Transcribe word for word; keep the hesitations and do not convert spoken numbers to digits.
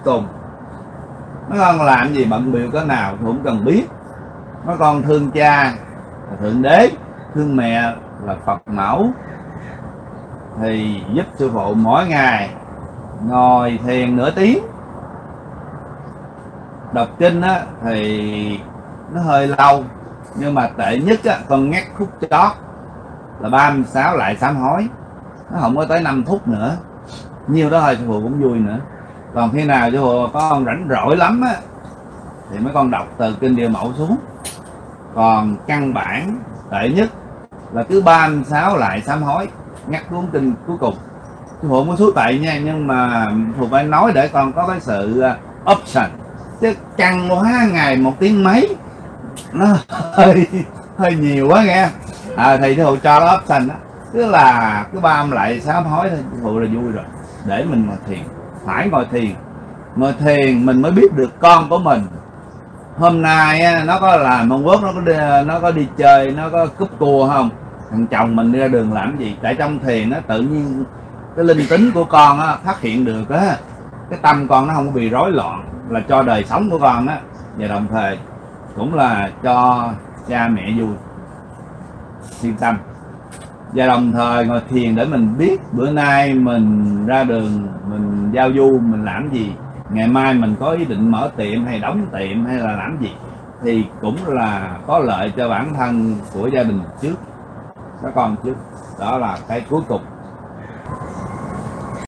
cùng. Mấy con làm gì bận bịu cái nào cũng không cần biết. Mấy con thương cha là Thượng Đế, thương mẹ là Phật mẫu, thì giúp sư phụ mỗi ngày ngồi thiền nửa tiếng. Đọc kinh á, thì nó hơi lâu, nhưng mà tệ nhất á, con ngắt khúc chót là ba mươi sáu lại sám hối, nó không có tới năm phút nữa, nhiêu đó thôi sư phụ cũng vui nữa. Còn khi nào sư phụ có con rảnh rỗi lắm á thì mấy con đọc từ kinh Địa Mẫu xuống. Còn căn bản tệ nhất là cứ ba mươi sáu lại sám hối, ngắt cuốn kinh cuối cùng. Sư phụ có số tệ nha, nhưng mà phụ phải nói để con có cái sự option, chứ căng quá ngày một tiếng mấy nó hơi hơi nhiều quá nghe. À, thì sư phụ cho nó option đó, tức là cứ ba mươi lại sám hối thôi, sư phụ là vui rồi. Để mình ngồi thiền, phải ngồi thiền. Ngồi thiền mình mới biết được con của mình hôm nay á, nó có làm mong quốc, nó có đi, nó có đi chơi, nó có cúp cua không, thằng chồng mình đi ra đường làm gì. Tại trong thiền nó tự nhiên cái linh tính của con á, phát hiện được á, cái tâm con nó không có bị rối loạn, là cho đời sống của con á, và đồng thời cũng là cho cha mẹ vui, yên tâm. Và đồng thời ngồi thiền để mình biết bữa nay mình ra đường mình giao du mình làm gì, ngày mai mình có ý định mở tiệm hay đóng tiệm hay là làm gì, thì cũng là có lợi cho bản thân của gia đình trước, các con trước. Đó là cái cuối cùng.